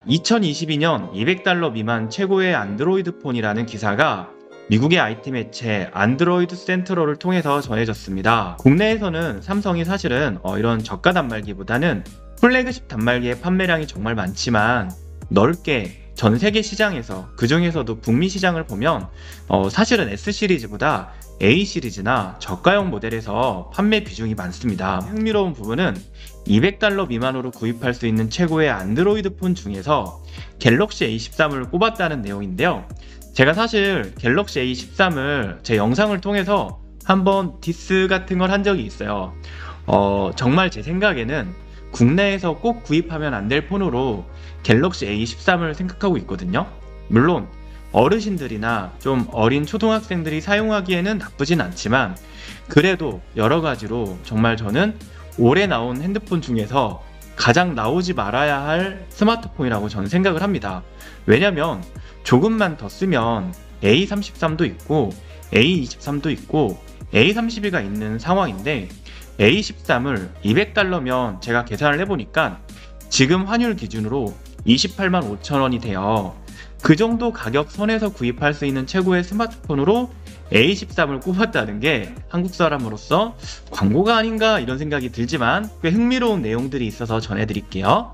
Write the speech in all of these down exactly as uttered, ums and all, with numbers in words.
이천이십이 년 이백 달러 미만 최고의 안드로이드 폰이라는 기사가 미국의 아이티 매체 안드로이드 센트럴을 통해서 전해졌습니다. 국내에서는 삼성이 사실은 어, 이런 저가 단말기보다는 플래그십 단말기의 판매량이 정말 많지만 넓게 전 세계 시장에서, 그 중에서도 북미 시장을 보면 어, 사실은 S 시리즈보다 A 시리즈나 저가형 모델에서 판매 비중이 많습니다. 흥미로운 부분은 이백 달러 미만으로 구입할 수 있는 최고의 안드로이드 폰 중에서 갤럭시 에이 십삼을 꼽았다는 내용인데요. 제가 사실 갤럭시 에이 십삼을 제 영상을 통해서 한번 디스 같은 걸 한 적이 있어요. 어, 정말 제 생각에는 국내에서 꼭 구입하면 안 될 폰으로 갤럭시 에이 십삼을 생각하고 있거든요. 물론 어르신들이나 좀 어린 초등학생들이 사용하기에는 나쁘진 않지만 그래도 여러 가지로 정말 저는 올해 나온 핸드폰 중에서 가장 나오지 말아야 할 스마트폰이라고 저는 생각을 합니다. 왜냐면 조금만 더 쓰면 에이 삼십삼도 있고 에이 이십삼도 있고 에이 삼십이가 있는 상황인데 에이 십삼을 이백 달러면 제가 계산을 해보니까 지금 환율 기준으로 이십팔만 오천 원이 돼요. 그 정도 가격 선에서 구입할 수 있는 최고의 스마트폰으로 에이 십삼을 꼽았다는 게 한국 사람으로서 광고가 아닌가 이런 생각이 들지만 꽤 흥미로운 내용들이 있어서 전해드릴게요.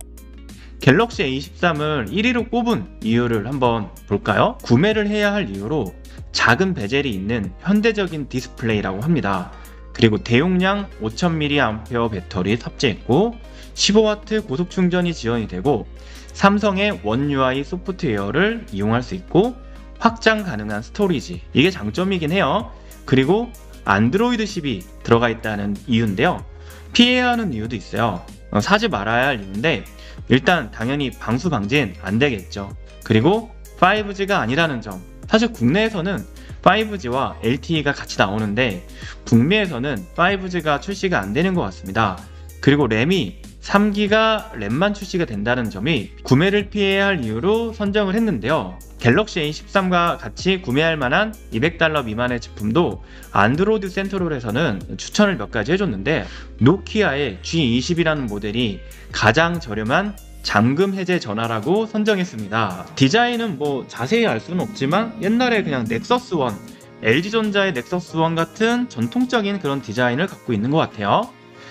갤럭시 에이 십삼을 일 위로 꼽은 이유를 한번 볼까요? 구매를 해야 할 이유로 작은 베젤이 있는 현대적인 디스플레이라고 합니다. 그리고 대용량 오천 밀리앰페어 배터리 탑재했고 십오 와트 고속 충전이 지원이 되고 삼성의 원 유아이 소프트웨어를 이용할 수 있고 확장 가능한 스토리지, 이게 장점이긴 해요. 그리고 안드로이드 십이 들어가 있다는 이유인데요. 피해야 하는 이유도 있어요. 어, 사지 말아야 할 이유인데 일단 당연히 방수 방지는 안 되겠죠. 그리고 파이브지가 아니라는 점. 사실 국내에서는 파이브지와 엘티이가 같이 나오는데 북미에서는 파이브지가 출시가 안 되는 것 같습니다. 그리고 램이 삼 기가 램만 출시가 된다는 점이 구매를 피해야 할 이유로 선정을 했는데요. 갤럭시 에이 십삼과 같이 구매할 만한 이백 달러 미만의 제품도 안드로이드 센트럴에서는 추천을 몇 가지 해줬는데 노키아의 지 이십이라는 모델이 가장 저렴한 잠금 해제 전화라고 선정했습니다. 디자인은 뭐 자세히 알 수는 없지만 옛날에 그냥 넥서스 원, 엘지전자의 넥서스 원 같은 전통적인 그런 디자인을 갖고 있는 것 같아요.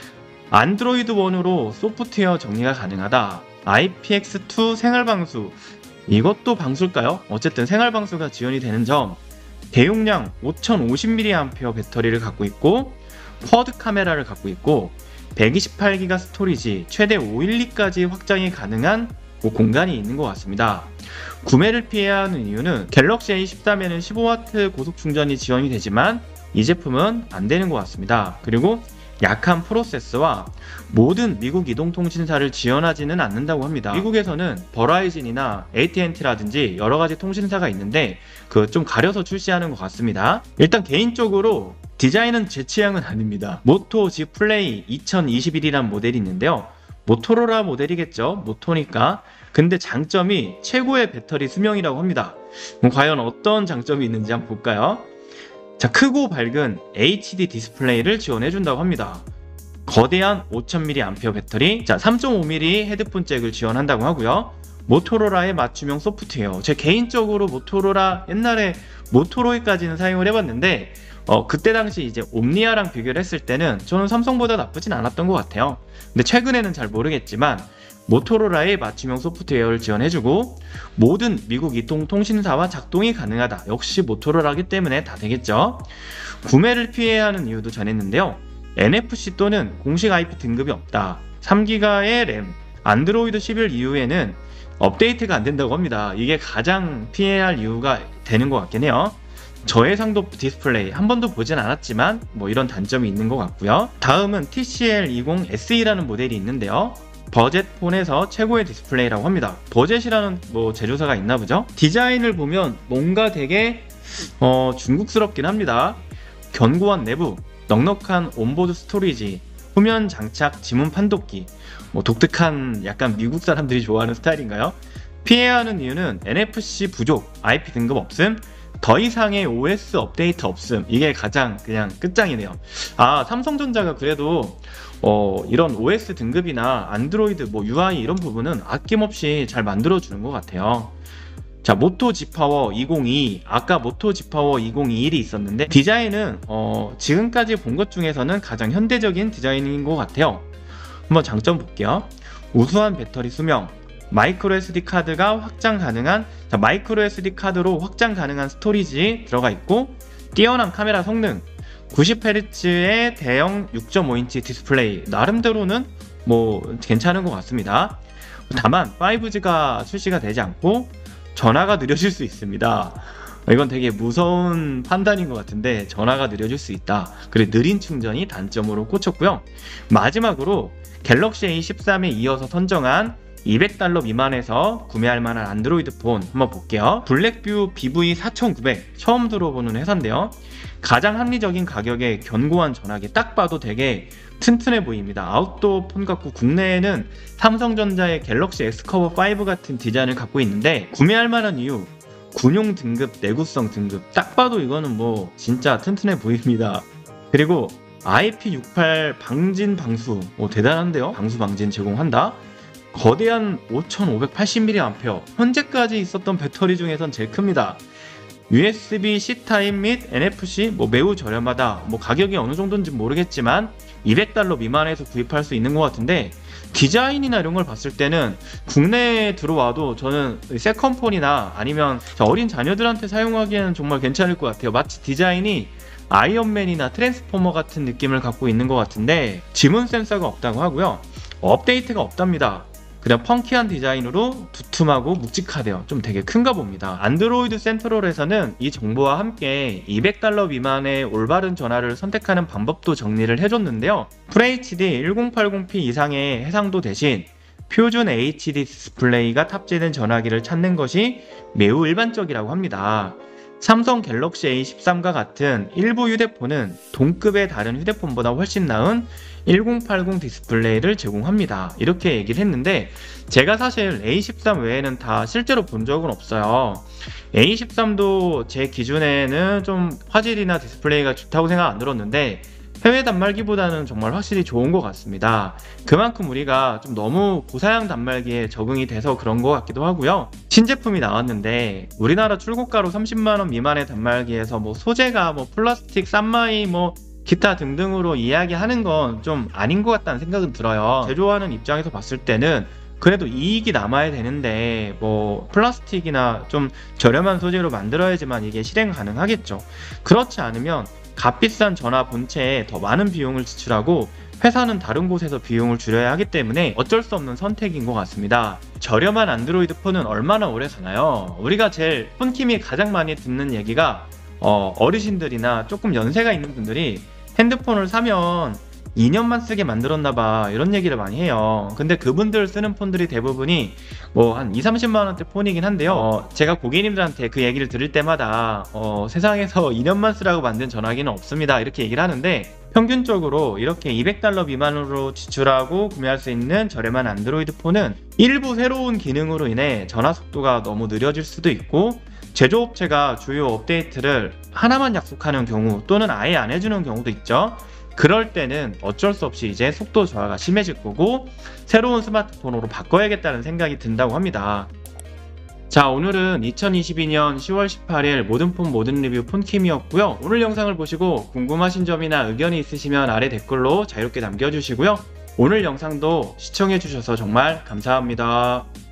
안드로이드 원으로 소프트웨어 정리가 가능하다. 아이피엑스 투 생활방수, 이것도 방수일까요? 어쨌든 생활방수가 지원이 되는 점. 대용량 오천오십 밀리앰페어 배터리를 갖고 있고 쿼드 카메라를 갖고 있고 백이십팔 기가 스토리지, 최대 오백십이까지 확장이 가능한 공간이 있는 것 같습니다. 구매를 피해야 하는 이유는 갤럭시 에이 십삼에는 십오 와트 고속 충전이 지원이 되지만 이 제품은 안 되는 것 같습니다. 그리고 약한 프로세스와 모든 미국 이동통신사를 지원하지는 않는다고 합니다. 미국에서는 버라이즌이나 에이티앤티라든지 여러가지 통신사가 있는데 그 좀 가려서 출시하는 것 같습니다. 일단 개인적으로 디자인은 제 취향은 아닙니다. 모토 지 플레이 이천이십일이라는 모델이 있는데요. 모토로라 모델이겠죠. 모토니까. 근데 장점이 최고의 배터리 수명이라고 합니다. 그럼 과연 어떤 장점이 있는지 한번 볼까요? 자, 크고 밝은 에이치디 디스플레이를 지원해준다고 합니다. 거대한 오천 밀리앰페어 배터리, 자 삼 점 오 밀리미터 헤드폰 잭을 지원한다고 하고요. 모토로라의 맞춤형 소프트웨어, 제 개인적으로 모토로라 옛날에 모토로이까지는 사용을 해봤는데 어, 그때 당시 이제 옴니아랑 비교를 했을 때는 저는 삼성보다 나쁘진 않았던 것 같아요. 근데 최근에는 잘 모르겠지만 모토로라의 맞춤형 소프트웨어를 지원해주고 모든 미국 이동통신사와 작동이 가능하다. 역시 모토로라기 때문에 다 되겠죠. 구매를 피해야 하는 이유도 전했는데요. 엔에프씨 또는 공식 아이피 등급이 없다. 삼 기가의 램, 안드로이드 십일 이후에는 업데이트가 안 된다고 합니다. 이게 가장 피해야 할 이유가 되는 것 같긴 해요. 저해상도 디스플레이 한 번도 보진 않았지만 뭐 이런 단점이 있는 것 같고요. 다음은 티씨엘 이십 에스이라는 모델이 있는데요. 버젯폰에서 최고의 디스플레이라고 합니다. 버젯이라는 뭐 제조사가 있나 보죠? 디자인을 보면 뭔가 되게 어, 중국스럽긴 합니다. 견고한 내부, 넉넉한 온보드 스토리지, 후면 장착 지문 판독기, 뭐 독특한 약간 미국 사람들이 좋아하는 스타일인가요? 피해야 하는 이유는 엔에프씨 부족, 아이피 등급 없음, 더 이상의 오에스 업데이트 없음. 이게 가장 그냥 끝장이네요. 아, 삼성전자가 그래도 어, 이런 오에스 등급이나 안드로이드 뭐 유아이 이런 부분은 아낌없이 잘 만들어주는 것 같아요. 자, 모토 G파워 이공이이, 아까 모토 G파워 이공이일이 있었는데 디자인은 어, 지금까지 본 것 중에서는 가장 현대적인 디자인인 것 같아요. 한번 장점 볼게요. 우수한 배터리 수명, 마이크로 에스디 카드가 확장 가능한, 자, 마이크로 에스디 카드로 확장 가능한 스토리지 들어가 있고, 뛰어난 카메라 성능, 구십 헤르츠의 대형 육 점 오 인치 디스플레이, 나름대로는 뭐 괜찮은 것 같습니다. 다만 파이브지가 출시가 되지 않고 전화가 느려질 수 있습니다. 이건 되게 무서운 판단인 것 같은데, 전화가 느려질 수 있다. 그리고 느린 충전이 단점으로 꽂혔고요. 마지막으로 갤럭시 에이 십삼에 이어서 선정한 이백 달러 미만에서 구매할 만한 안드로이드 폰 한번 볼게요. 블랙뷰 비브이 사천구백, 처음 들어보는 회사인데요. 가장 합리적인 가격에 견고한 전화기, 딱 봐도 되게 튼튼해 보입니다. 아웃도어 폰 같고, 국내에는 삼성전자의 갤럭시 S 커버 오 같은 디자인을 갖고 있는데, 구매할 만한 이유, 군용 등급, 내구성 등급, 딱 봐도 이거는 뭐 진짜 튼튼해 보입니다. 그리고 아이피 육십팔 방진 방수, 오, 대단한데요? 방수 방진 제공한다. 거대한 오천오백팔십 밀리앰페어, 현재까지 있었던 배터리 중에선 제일 큽니다. 유에스비-C 타입 및 엔에프씨 뭐 매우 저렴하다. 뭐 가격이 어느 정도인지 모르겠지만 이백 달러 미만에서 구입할 수 있는 것 같은데, 디자인이나 이런 걸 봤을 때는 국내에 들어와도 저는 세컨폰이나 아니면 어린 자녀들한테 사용하기에는 정말 괜찮을 것 같아요. 마치 디자인이 아이언맨이나 트랜스포머 같은 느낌을 갖고 있는 것 같은데, 지문 센서가 없다고 하고요. 업데이트가 없답니다. 그냥 펑키한 디자인으로 두툼하고 묵직하대요. 좀 되게 큰가 봅니다. 안드로이드 센트럴에서는 이 정보와 함께 이백 달러 미만의 올바른 전화를 선택하는 방법도 정리를 해줬는데요. FHD 천팔십 피 이상의 해상도 대신 표준 에이치디 디스플레이가 탑재된 전화기를 찾는 것이 매우 일반적이라고 합니다. 삼성 갤럭시 에이 십삼과 같은 일부 휴대폰은 동급의 다른 휴대폰보다 훨씬 나은 천팔십 디스플레이를 제공합니다. 이렇게 얘기를 했는데, 제가 사실 에이 십삼 외에는 다 실제로 본 적은 없어요. 에이 십삼도 제 기준에는 좀 화질이나 디스플레이가 좋다고 생각 안 들었는데, 해외 단말기보다는 정말 확실히 좋은 것 같습니다. 그만큼 우리가 좀 너무 고사양 단말기에 적응이 돼서 그런 것 같기도 하고요. 신제품이 나왔는데 우리나라 출고가로 삼십만 원 미만의 단말기에서 뭐 소재가 뭐 플라스틱, 싼마이 뭐 기타 등등으로 이야기하는 건 좀 아닌 것 같다는 생각은 들어요. 제조하는 입장에서 봤을 때는 그래도 이익이 남아야 되는데, 뭐 플라스틱이나 좀 저렴한 소재로 만들어야지만 이게 실행 가능하겠죠. 그렇지 않으면 값비싼 전화 본체에 더 많은 비용을 지출하고 회사는 다른 곳에서 비용을 줄여야 하기 때문에 어쩔 수 없는 선택인 것 같습니다. 저렴한 안드로이드 폰은 얼마나 오래 사나요? 우리가 제일 폰킴이 가장 많이 듣는 얘기가 어, 어르신들이나 조금 연세가 있는 분들이 핸드폰을 사면 이 년만 쓰게 만들었나봐, 이런 얘기를 많이 해요. 근데 그분들 쓰는 폰들이 대부분이 뭐 한 이삼십만 원대 폰이긴 한데요. 어, 제가 고객님들한테 그 얘기를 들을 때마다 어, 세상에서 이 년만 쓰라고 만든 전화기는 없습니다, 이렇게 얘기를 하는데, 평균적으로 이렇게 이백 달러 미만으로 지출하고 구매할 수 있는 저렴한 안드로이드 폰은 일부 새로운 기능으로 인해 전화 속도가 너무 느려질 수도 있고, 제조업체가 주요 업데이트를 하나만 약속하는 경우 또는 아예 안 해주는 경우도 있죠. 그럴 때는 어쩔 수 없이 이제 속도 저하가 심해질 거고 새로운 스마트폰으로 바꿔야겠다는 생각이 든다고 합니다. 자, 오늘은 이천이십이 년 시월 십팔일 모든 폰 모든 리뷰 폰킴이었고요. 오늘 영상을 보시고 궁금하신 점이나 의견이 있으시면 아래 댓글로 자유롭게 남겨주시고요. 오늘 영상도 시청해주셔서 정말 감사합니다.